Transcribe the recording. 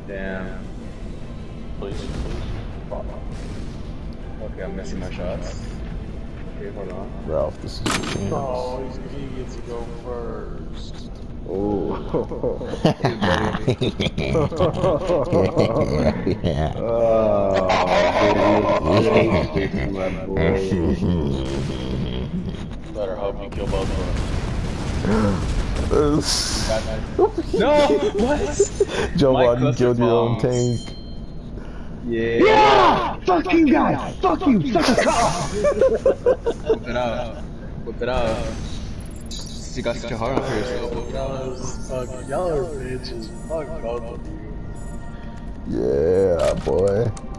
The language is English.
Damn. Please. Okay, I'm missing my shots. Okay, hold on. Ralph, this is your chance. Oh, he gets to go first. Oh. Yeah. My boy. Better hope you kill both of them. No! What? Joe My Biden killed your own bombs. tank. Yeah! Yeah! Fuck you guys! Fuck you! Suck a cock! Whip it out. Whip it out. You got such a hard on for yourself. Whip it out. Y'all are bitches. Fuck both of you. Yeah, boy.